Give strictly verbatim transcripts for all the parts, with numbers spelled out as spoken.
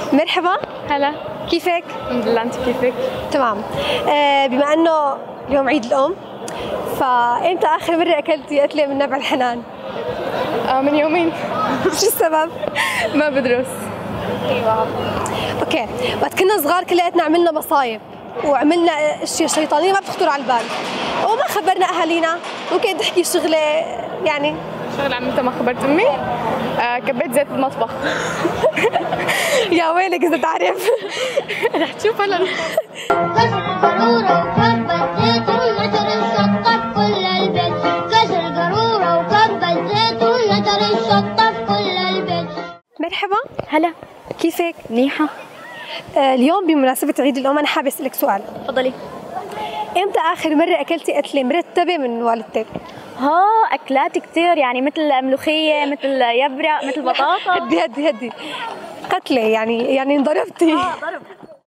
مرحبا. هلا. كيفك؟ الحمد لله، انت كيفك؟ تمام. آه بما انه اليوم عيد الام، فامتى اخر مره اكلتي اكله من نبع الحنان؟ آه من يومين. شو السبب؟ ما بدرس. ايوه. اوكي، وقت كنا صغار كلياتنا عملنا مصايب وعملنا اشياء شيطانيه ما بتخطر على البال وما خبرنا اهالينا. ممكن تحكي شغله يعني شغل عن انت ما خبرت امي؟ آه كبيت زيت المطبخ. يا ويلك اذا تعرف. رح تشوف هلا. كسر قارورة وكبت زيت ونشر الشطة في كل البيت. كسر قارورة وكبت زيت ونشر الشطة في كل البيت. مرحبا. هلا. كيفك؟ منيحة. آه اليوم بمناسبة عيد الأم أنا حابة أسألك سؤال. تفضلي. إمتى آخر مرة أكلتي أكلة مرتبة من والدتك؟ ها أكلات كتير، يعني مثل ملوخية، مثل يبرق، مثل بطاطا. هدي هدي هدي قتلة، يعني يعني انضربتي. اه ضرب.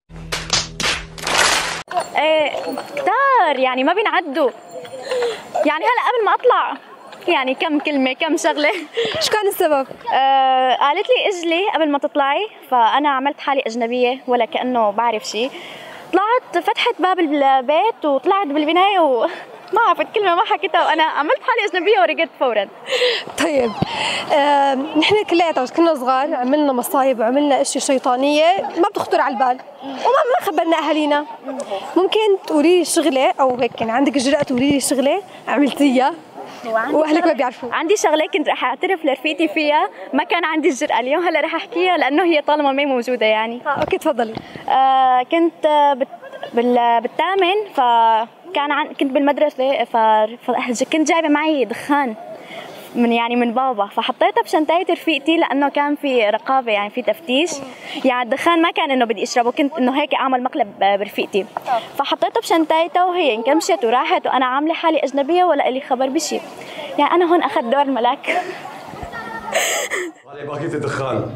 ايه كتار، يعني ما بينعدوا. يعني هلا قبل ما اطلع يعني كم كلمة كم شغلة. شو كان السبب؟ آه قالت لي اجلي قبل ما تطلعي، فأنا عملت حالي أجنبية ولا كأنه بعرف شيء. طلعت فتحت باب البيت وطلعت بالبناية وما عرفت كلمة ما حكيتها، وأنا عملت حالي أجنبية ورجعت فورا. طيب آه، نحن كلياتنا وقت كنا صغار عملنا مصايب وعملنا اشياء شيطانية ما بتخطر على البال وما ما خبرنا أهالينا. ممكن تقولي لي شغلة أو هيك يعني عندك الجرأة تقولي لي شغلة عملتيها واهلك ما بيعرفوا؟ عندي شغله كنت رح اعترف لرفيقتي فيها، ما كان عندي الجرأة اليوم، هلا رح احكيها لانه هي طالما ما موجوده يعني. اه اوكي تفضلي. آه كنت بت بال بالثامن، فكان عن كنت بالمدرسه، ف... فكنت جايبه معي دخان من يعني من بابا، فحطيتها بشنطايه رفيقتي لانه كان في رقابه، يعني في تفتيش. يعني الدخان ما كان انه بدي اشربه، كنت انه هيك اعمل مقلب برفيقتي، فحطيته بشنطايتها وهي انكمشت وراحت وانا عامله حالي اجنبيه ولا لي خبر بشيء. يعني انا هون اخذت دور الملاك. طالع باكيت الدخان.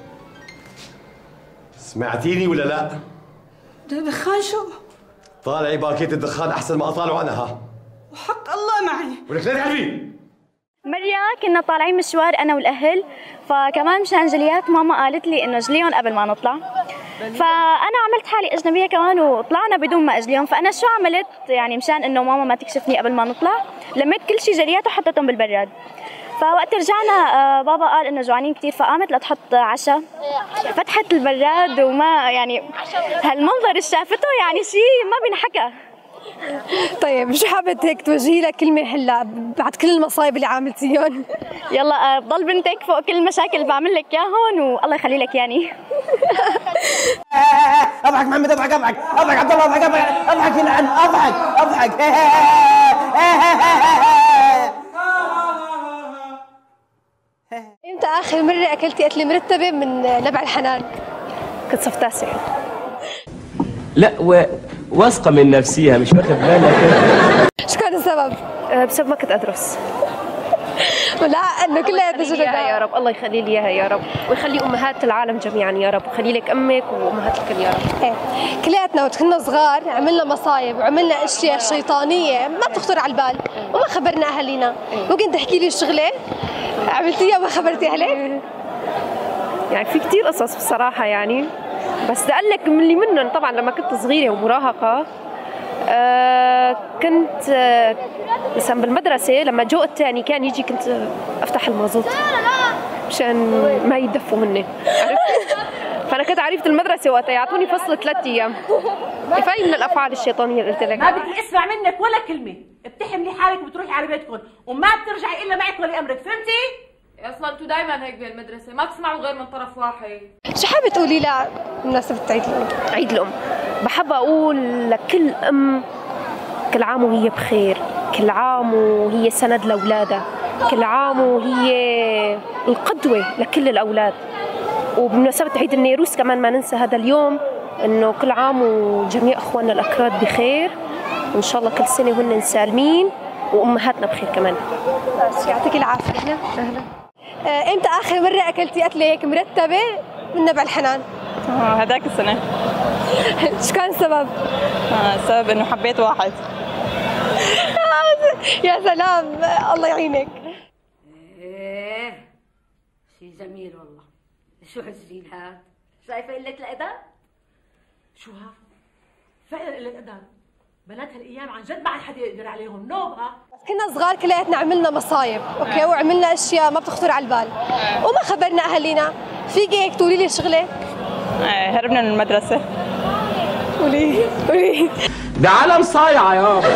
سمعتيني ولا لا؟ دخان شو؟ طالعي باكيت الدخان احسن ما اطالعه انا. ها وحق الله معي. ولك لا تعرفي. مرة كنا طالعين مشوار أنا والأهل، فكمان مشان جليات ماما قالت لي إنه جليهم قبل ما نطلع، فأنا عملت حالي أجنبية كمان وطلعنا بدون ما أجليهم. فأنا شو عملت يعني مشان إنه ماما ما تكشفني قبل ما نطلع، لميت كل شيء جليات وحطيتهم بالبراد. فوقت رجعنا بابا قال إنه جوعانين كثير، فقامت لتحط عشاء، فتحت البراد وما يعني هالمنظر اللي شافته يعني شيء ما بينحكى. طيب شو حابة هيك توجهي لها كلمة هلا بعد كل المصايب اللي عملتيهم؟ يلا بضل بنتك فوق كل المشاكل اللي بعمل لك اياهم، والله يخلي لك يعني. اضحك محمد، اضحك اضحك اضحك عبد الله، اضحك اضحك اضحك يلعن، اضحك اضحك. امتى آخر مرة أكلتي أكلة مرتبة من نبع الحنان؟ كنت صف تاسع. لا و... واثقة من نفسيها مش واخد بالها. شو كان السبب؟ أه بسبب ما كنت ادرس. لا انه كلها تجربة. يا رب الله يخلي لي اياها يا رب، ويخلي امهات العالم جميعا يا رب، ويخلي لك امك وامهات الكل يا رب. ايه كلياتنا وقت كنا صغار عملنا مصايب وعملنا اشياء شيطانية ما بتخطر على البال وما خبرنا اهالينا. ممكن تحكي لي شغلة عملتيها وما خبرتي اهلك؟ يعني في كثير قصص بصراحة يعني، بس بدي اقول لك من اللي منهم طبعا لما كنت صغيرة ومراهقة. آه كنت آه مثلا بالمدرسة لما جو الثاني كان يجي كنت افتح المازوت مشان ما يدفوا مني، عرفت؟ فانا كنت عريفة المدرسة وقتها يعطوني فصل ثلاث ايام. كفاية من الافعال الشيطانية اللي قلت لك. ما بدي اسمع منك ولا كلمة، بتحملي حالك وبتروحي على بيتكم وما بترجعي الا معك ولي امرك، فهمتي؟ اصلا انتوا دائما هيك بالمدرسه، ما تسمعوا غير من طرف واحد. شو حابة تقولي لها بمناسبة عيد الأم؟ عيد الأم بحب أقول لكل أم كل عام وهي بخير، كل عام وهي سند لأولادها، كل عام وهي القدوة لكل الأولاد. وبمناسبة عيد النيروز كمان ما ننسى هذا اليوم، إنه كل عام وجميع إخواننا الأكراد بخير، وإن شاء الله كل سنة وهن سالمين وأمهاتنا بخير كمان. بس يعطيك العافية. أهلا أهلا. آه، إمتى آخر مرة أكلتي أكلة هيك مرتبة من نبع الحنان؟ اه هداك السنة. شو كان السبب؟ اه السبب إنه حبيت واحد. يا سلام الله يعينك. ايه شي جميل والله. شو هالزين هاد؟ شايفه قله الادب؟ شو ها؟ فعلا قله ادب. بنات هالايام عن جد ما عاد حدا يقدر عليهم، نوبها. كنا صغار كلياتنا عملنا مصايب، اوكي، وعملنا اشياء ما بتخطر على البال، وما خبرنا اهالينا. فيكي هيك تقولي لي شغله؟ ايه هربنا من المدرسه. قولي قولي. ده عالم صايعه يابا.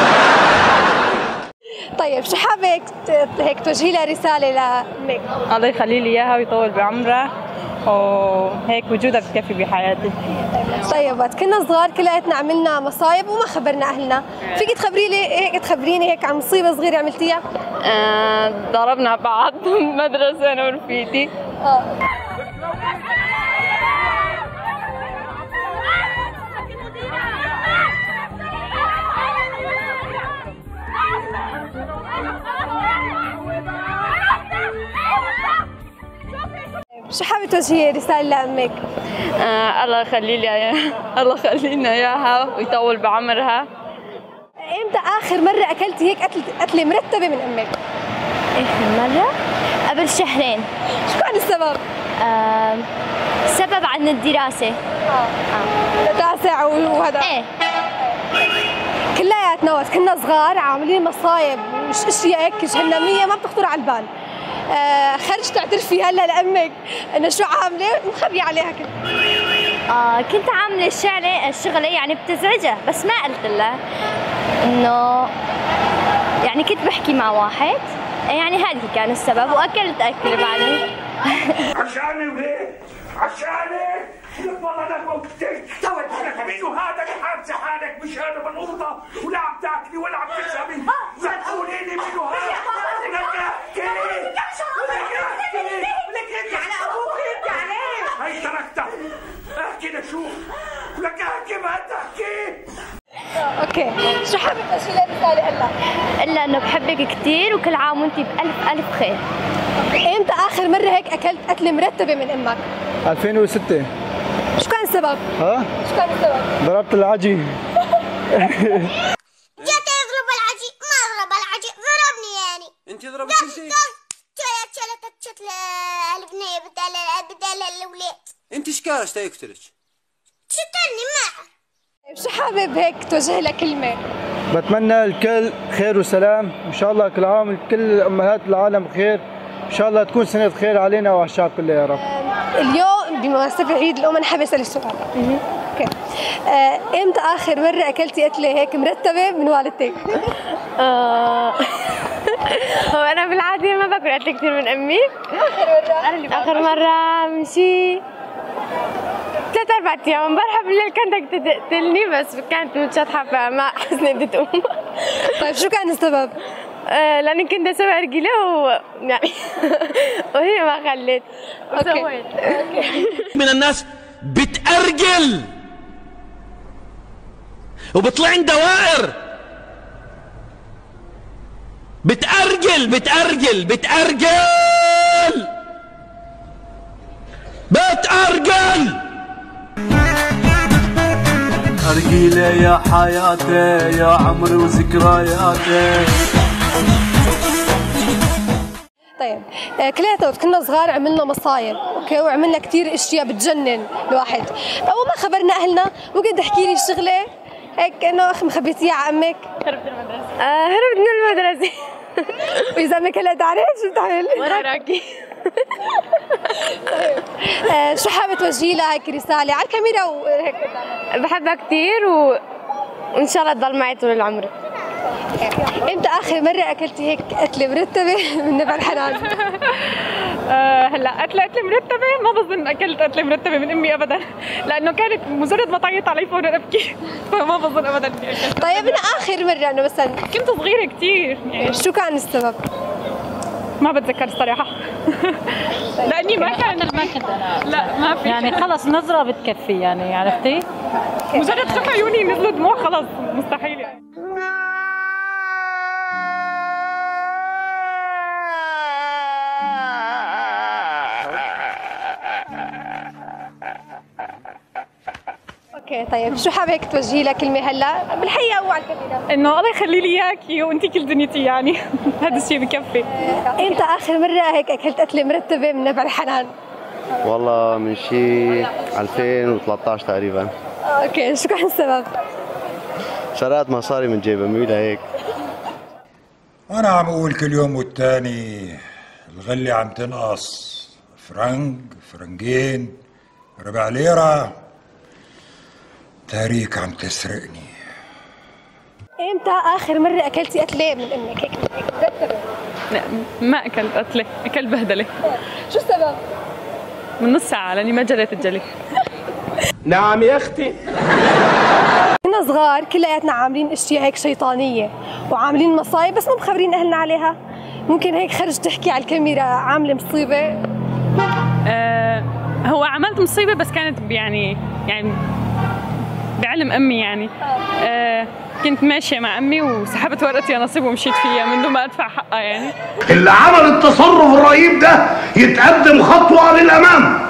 طيب شو حابه هيك هيك توجهي لها رساله لامك؟ الله يخلي لي اياها ويطول بعمرها، وهيك وجودها بكفي بحياتي. طيب وقت كنا صغار كلياتنا عملنا مصايب وما خبرنا اهلنا، فيك تخبري لي هيك تخبريني هيك عن مصيبه صغيره عملتيها؟ آه ضربنا بعض بالمدرسه انا ورفيقتي. اه شو حابة توجهي رسالة لأمك؟ آه الله يخلي لي اياها، الله يخلي لنا اياها ويطول بعمرها. امتى آخر مرة أكلتي هيك أكلة أكلة مرتبة من أمك؟ آخر مرة؟ قبل شهرين. شو كان السبب؟ آه سبب عن الدراسة. اه اه تاسع وهذا؟ ايه كلياتنا وقت كنا صغار عاملين مصايب مش اشياء هيك جهنمية ما بتخطر على البال. آه خرجت تعترفي هلا لامك انه شو عامله مخبيه عليها كل اه كنت عامله الشغله الشغله يعني بتزعجها، بس ما قلت لها انه يعني كنت بحكي مع واحد، يعني هذا كان السبب، واكلت اكل بعدين. عشاني وليه؟ عشاني؟ والله انا موتك توجهك منو هذا اللي حابسه حالك مش انا بالقوطه ولا عم تاكلي ولا عم تشربي؟ قولي لي منو هذا؟ لك احكي ولك انت على ابوك انت عليه. هي تركتها احكي لشوف لك احكي ما تحكي. اوكي شو حابب تقولي لي رساله هلا؟ الا انه بحبك كثير وكل عام وانت بالف الف خير. امتى اخر مره هيك اكلت اكله مرتبه من امك؟ ألفين وستة. شو كان السبب؟ ها؟ شو كان السبب؟ ضربت العجي. جيت يضرب العجي ما ضرب العجي ضربني يعني. انت ضربتي انت؟ شلت شلت شلت البنيه بدل بدل الاولاد. انت شكاش تيقتلك؟ شتني معه. شو حابب هيك توجه لها كلمه؟ بتمنى الكل خير وسلام، ان شاء الله كل عام كل امهات العالم بخير، ان شاء الله تكون سنه خير علينا وعلى الشعب كله يا رب. اليوم بمناسبه عيد الام انا حابه اسالك سؤال. اوكي آه، امتى اخر مره اكلتي اكله هيك مرتبه من والدتك؟ آه هو انا بالعاده ما باكل اكل كثير من امي. اخر مره اخر مره من شي ثلاث اربع ايام. امبارح بالليل كانت تقتلني بس كانت متشطحه فما حسني بدي تقوم. طيب شو كان السبب؟ آه لاني كنت اسوي ارجيله ويعني وهي ما خلت. اوكي من الناس بتأرجل وبطلعن دوائر. بتأرجل بتأرجل بتأرجل بتأرجل. أرجيلة يا حياتي يا عمري وذكرياتي. طيب كلياتنا وقت كنا صغار عملنا مصايب، اوكي، وعملنا كثير اشياء بتجنن الواحد، وما خبرنا اهلنا. ممكن تحكي لي شغله هيك انه اخي مخبيتيها على امك؟ هربت من المدرسه. آه هربت من المدرسه. واذا امك هلا تعرف شو بتعمل؟ وراكي. آه شو حابه توجهي لها هيك رساله على الكاميرا وهيك؟ بحبها كثير و... وان شاء الله تضل معي طول العمر. امتى اخر مره اكلتي هيك اكله مرتبه من نبع الحنان؟ آه هلا اكله اكله مرتبه ما بظن اكلت اكله مرتبه من امي ابدا، لانه كانت مجرد ما تعيط علي فورا ابكي، فما بظن ابدا اني اكلت. طيب انا اخر مره انه مثلا كنت صغيره كثير يعني. شو كان السبب؟ ما بتذكر الصراحه. لاني ما كان ما كنت انا لا ما في يعني خلص نظره بتكفي يعني عرفتي؟ مجرد شوف عيوني نزلوا دموع خلص مستحيل يعني. اوكي طيب شو حابه هيك توجهي لها كلمه هلا بالحقيقه او على الكاميرا؟ انه الله يخلي لي اياكي وانت كل دنيتي يعني. هذا الشيء بكفي. امتى اخر مره هيك اكلت اكله مرتبه من نبع الحنان؟ والله من شي ألفين وثلاثة عشر تقريبا. اوكي، شو كان السبب؟ شريت مصاري من جيبه ميلة هيك. أنا عم أقول كل يوم والتاني الغلة عم تنقص، فرنك، فرنجين، ربع ليرة، تاريك عم تسرقني. امتى آخر مرة أكلتي قتلة من أمك هيك مرتبة؟ لا ما أكلت قتلة، أكلت بهدلة. شو السبب؟ من نص ساعة لأني ما جريت الجلي. نعم يا أختي. كنا صغار كلياتنا عاملين اشياء هيك شيطانية وعاملين مصايب بس مو مخبرين أهلنا عليها. ممكن هيك خرج تحكي على الكاميرا عاملة مصيبة؟ آه هو عملت مصيبة بس كانت يعني يعني بعلم أمي يعني. آه كنت ماشية مع أمي وسحبت ورقتي يا نصيب ومشيت فيها من دون ما أدفع حقها يعني. اللي عمل التصرف الرهيب ده يتقدم خطوة للأمام.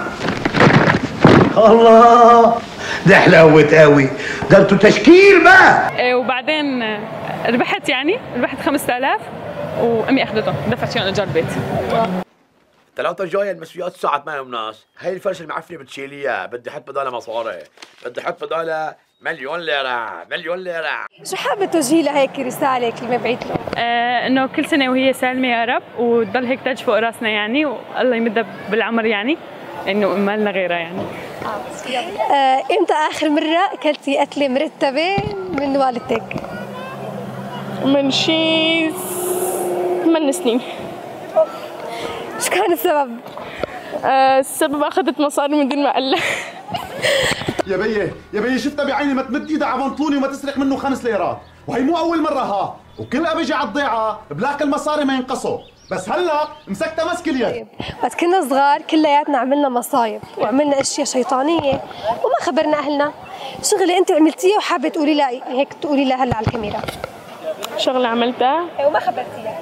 الله ده حلاوة قوي، ده انتوا تشكيل بقى. آه وبعدين ربحت يعني ربحت خمسة آلاف وأمي أخذتهم دفعت فيهم إيجار بيت. ثلاثة جاية المسؤوليات الساعة ثمانية ونص، هي الفرشة المعفنة بتشيليها، بدي أحط بدالها مصاري، بدي أحط بدالها مليون ليرة، مليون ليرة. شو حابة توجهي لها هيك رسالة كلمة بعيد له؟ آه إنه كل سنة وهي سالمة يا رب وتضل هيك تاج فوق راسنا يعني والله يمدها بالعمر يعني إنه ما لنا غيرها يعني. آه إمتى آخر مرة أكلتي قتلة مرتبة من والدتك؟ من شي ثمان سنين. شو كان السبب؟ آه السبب أخذت مصاري من دون ما قال لها. يا بيه يا بيه شفتها بعيني ما تمد ايدها على بنطلوني وما تسرق منه خمس ليرات، وهي مو أول مرة ها، وكل ما بيجي على الضيعة بلاقي المصاري ما ينقصوا، بس هلا مسكتها مسك اليد. بس كنا صغار كلياتنا عملنا مصايب وعملنا اشياء شيطانية وما خبرنا أهلنا. شغلة أنت عملتيها وحابة تقولي لها هيك تقولي لها هلا على الكاميرا. شغلة عملتها وما خبرتيها.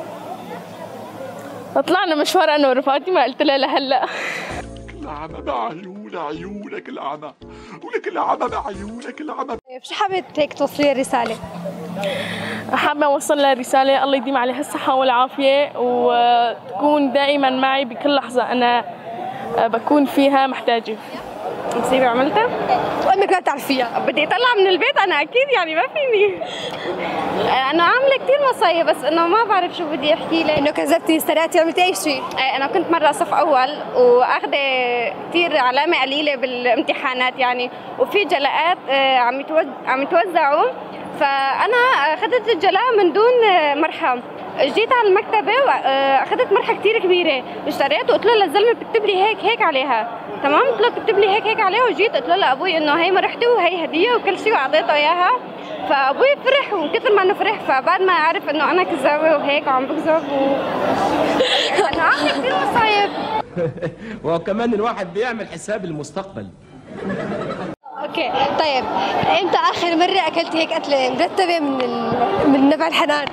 طلعنا مشوار أنا ورفقاتي ما قلت لها لهلا. العمى بعيون عيونك العمى، ولك العمى بعيونك العمى. طيب شو حابة هيك توصلي رسالة؟ حابة أوصل لها رسالة الله يديم عليها الصحة والعافية وتكون دائما معي بكل لحظة أنا بكون فيها محتاجة. مصيبة عملتها؟ وأمك لا تعرفيها. بدي أطلع من البيت أنا أكيد يعني ما فيني. أنا عاملة كثير مصايب بس إنه ما بعرف شو بدي أحكي لك. إنه كذبتي سرقتي عملتي أي شيء؟ أنا كنت مرة صف أول وأخذ كثير علامة قليلة بالامتحانات يعني وفي جلاءات عم عم يتوزعوا فأنا أخذت الجلاء من دون مرحى. جيت على المكتبة وأخذت مرحة كثير كبيرة اشتريت وقلت له للزلمة بتكتب لي هيك هيك عليها تمام. قلت له بتكتب لي هيك هيك عليها وجيت قلت له لأبوي إنه هي مرحتي وهي هدية وكل شيء وأعطيته إياها. فأبوي فرح وكثر ما إنه فرح فبعد ما عرف إنه أنا كذابة وهيك وعم بكذب و أنا عاملة كثير مصايب. وكمان الواحد بيعمل حساب المستقبل. اوكي طيب امتى اخر مره اكلتي هيك قتله مرتبه من ال... من نبع الحنان؟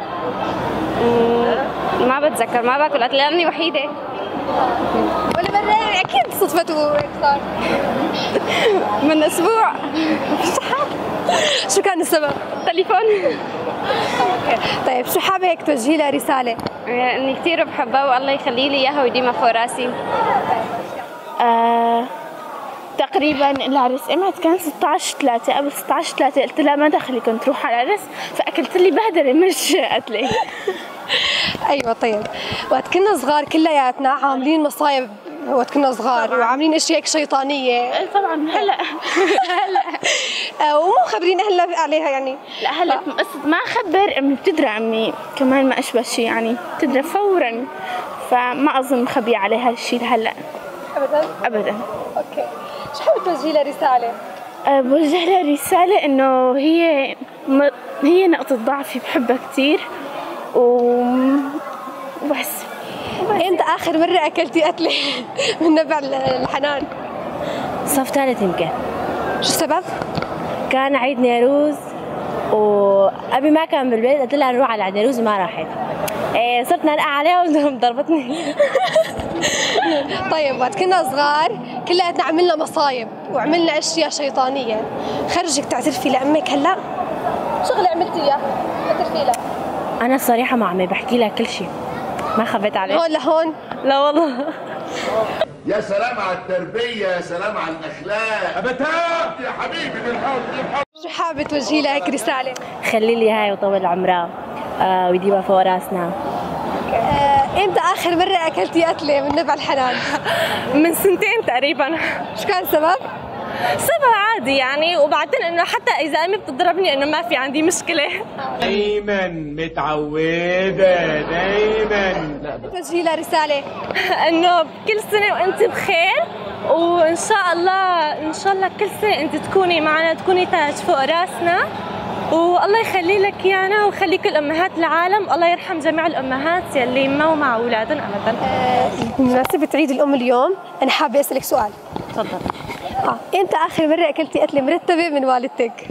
ما بتذكر ما باكل قتله لاني وحيده. ولا مره اكيد صدفته هيك صار. من اسبوع. شو كان السبب؟ تليفون. اوكي طيب شو حابه هيك توجهي لها رساله؟ اني كثير بحبها والله يخلي لي اياها ويديمها فوق راسي. آه تقريبا العرس امتى كان ستة عشر ثلاثة قبل ستة عشر ثلاثة قلت لها ما دخلي كنت روح على العرس فاكلت لي بهدله مش قتله. ايوه طيب وقت كنا صغار كلياتنا عاملين مصايب وقت كنا صغار وعاملين اشياء شيطانيه. طبعا هلا هلا ومو خبرين اهلنا عليها يعني. لا هلا قصة ما اخبر امي بتدري عمي كمان ما اشبه شيء يعني بتدري فورا فما اظن مخبيه عليها الشيء هلا ابدا ابدا. اوكي شو حابة توجهي لها رسالة؟ أه بوجه لها رسالة إنه هي م... هي نقطة ضعفي بحبها كثير و... وبس. امتى آخر مرة أكلتي قتلة من نبع الحنان؟ صف ثالث يمكن. شو السبب؟ كان عيد نيروز وأبي ما كان بالبيت قلت لها نروح على عيد نيروز وما راحت. إيه صرت نرقع عليها وضربتني. طيب وقت كنا صغار كلياتنا عملنا مصايب وعملنا اشياء شيطانيه. خرجك تعترفي لامك هلا؟ شغله عملتيها اعترفي لها. انا الصراحه مع عمي بحكي لها كل شيء ما خبيت عليه. هون لهون؟ لا والله. يا سلام على التربيه، يا سلام على الاخلاق. ابتاب يا حبيبي بالحب. شو حابه توجهي لها هيك رساله؟ خلي لي هاي وطول عمرها آه ويديمها فوق راسنا. آه، امتى اخر مره اكلتي قتله من نبع الحنان؟ من سنتين تقريبا. شو كان السبب؟ سبب عادي يعني، وبعدين انه حتى اذا امي بتضربني انه ما في عندي مشكله. دايما متعوده دايما. توجهي لها رساله انه كل سنه وانت بخير، وان شاء الله ان شاء الله كل سنه انت تكوني معنا، تكوني تاج فوق راسنا، والله يخلي لك ايانا ويخلي كل امهات العالم. الله يرحم جميع الامهات يلي ما مع اولادهم ابدا. آه، بمناسبه عيد الام اليوم انا حابه اسالك سؤال. تفضل. اه امتى اخر مره اكلتي قتله مرتبه من والدتك؟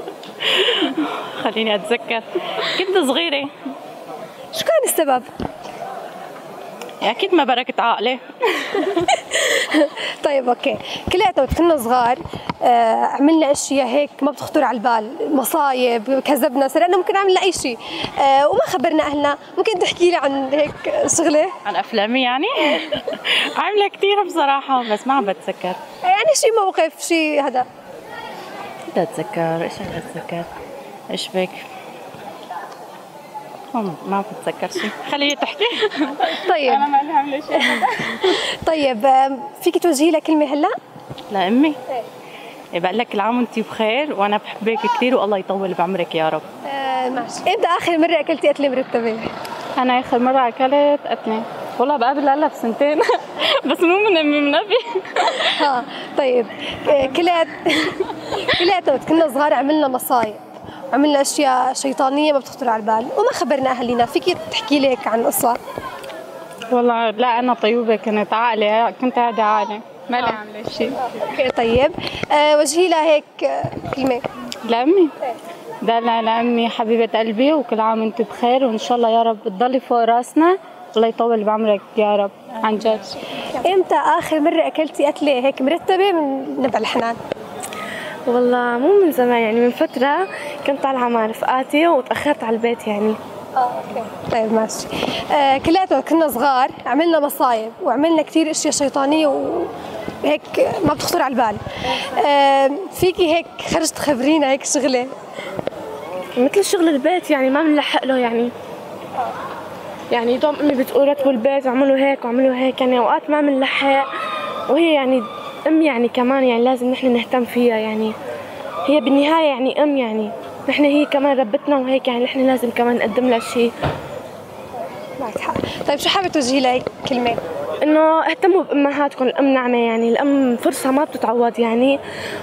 خليني اتذكر، كنت صغيره. شو كان السبب؟ اكيد ما بركت عقلي. طيب اوكي، كلياتنا وقت كنا صغار آه عملنا اشياء هيك ما بتخطر على البال، مصايب، كذبنا، سرقنا، ممكن عملنا اي شيء آه وما خبرنا اهلنا. ممكن تحكي لي عن هيك شغله؟ عن افلامي يعني؟ عامله كثير بصراحه بس ما عم بتذكر. يعني شيء موقف، شيء هذا. لا اتذكر، ايش بدي اتذكر؟ ايش بك؟ ما بتذكر شيء، خليها تحكي. طيب انا ما عامله شيء. طيب فيك توجهي لها كلمه هلا؟ لامي؟ ايه بقول لك كل عام وانت بخير، وانا بحبك كثير والله يطول بعمرك يا رب. آه ماشي. امتى اخر مره اكلتي قتله مرتبه؟ انا اخر مره اكلت قتله والله بقابل هلا بسنتين. بس مو من امي، من ابي. ها طيب كليات كلياتنا وقت كنا صغار عملنا مصايب، عملنا اشياء شيطانيه ما بتخطر على البال وما خبرنا اهالينا. فيك تحكي لك عن قصه؟ والله لا انا طيوبه كنت عاقله، كنت قاعده عاقله ما لي عامله شيء. اوكي طيب آه وجهي لها هيك كلمه. لامي؟ ده لا لامي حبيبه قلبي، وكل عام وانت بخير، وان شاء الله يا رب تضلي فوق راسنا، الله يطول بعمرك يا رب عن جد. امتى اخر مره اكلتي قتله هيك مرتبه من نبع الحنان؟ والله مو من زمان يعني، من فتره كنت طالعه مع رفقاتي وتاخرت على البيت يعني. اه اوكي طيب ماشي. آه كلياتنا كنا صغار عملنا مصايب وعملنا كثير اشياء شيطانيه وهيك ما بتخطر على البال. آه فيكي هيك خرجت تخبرينا هيك شغله؟ مثل شغل البيت يعني ما بنلحق له يعني. يعني دوم امي بتقول رتبوا البيت وعملوا هيك وعملوا هيك، يعني اوقات ما بنلحق، وهي يعني ام يعني كمان يعني لازم نحن نهتم فيها يعني. هي بالنهايه يعني ام يعني، نحن هي كمان ربتنا وهيك يعني نحن لازم كمان نقدم لها شيء. معك حق. طيب شو حابه توجهي لها كلمه؟ انه اهتموا بامهاتكم، الام نعمه يعني، الام فرصه ما بتتعوض يعني.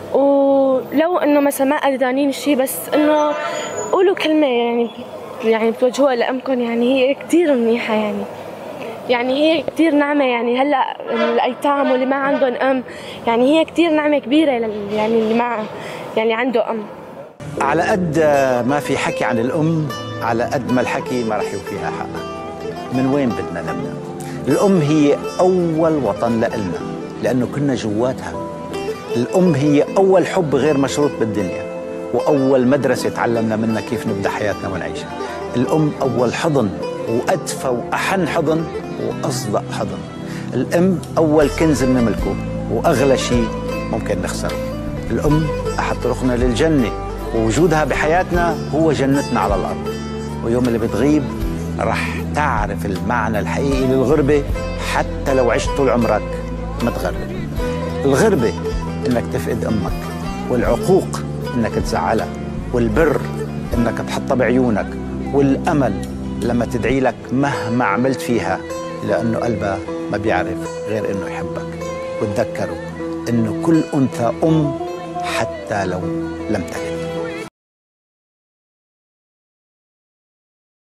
ولو انه مثلا ما قدرانين شيء بس انه قولوا كلمه يعني يعني بتوجهوها لامكم، يعني هي كثير منيحه يعني. يعني هي كثير نعمه يعني. هلا الايتام واللي ما عندهم ام يعني هي كثير نعمه كبيره يعني اللي ما يعني عنده ام. على قد ما في حكي عن الام، على قد ما الحكي ما رح يوفيها حقها. من وين بدنا نبدا؟ الام هي اول وطن لإلنا لانه كنا جواتها. الام هي اول حب غير مشروط بالدنيا، واول مدرسه تعلمنا منها كيف نبدا حياتنا ونعيشها. الام اول حضن، وادفى واحن حضن واصدق حضن. الام اول كنز بنملكه واغلى شيء ممكن نخسره. الام احد طرقنا للجنه، ووجودها بحياتنا هو جنتنا على الارض. ويوم اللي بتغيب رح تعرف المعنى الحقيقي للغربه، حتى لو عشت طول عمرك متغرب. الغربه انك تفقد امك، والعقوق انك تزعلها، والبر انك تحطها بعيونك، والامل لما تدعي لك مهما عملت فيها، لانه قلبها ما بيعرف غير انه يحبك. وتذكروا انه كل انثى ام حتى لو لم تلد.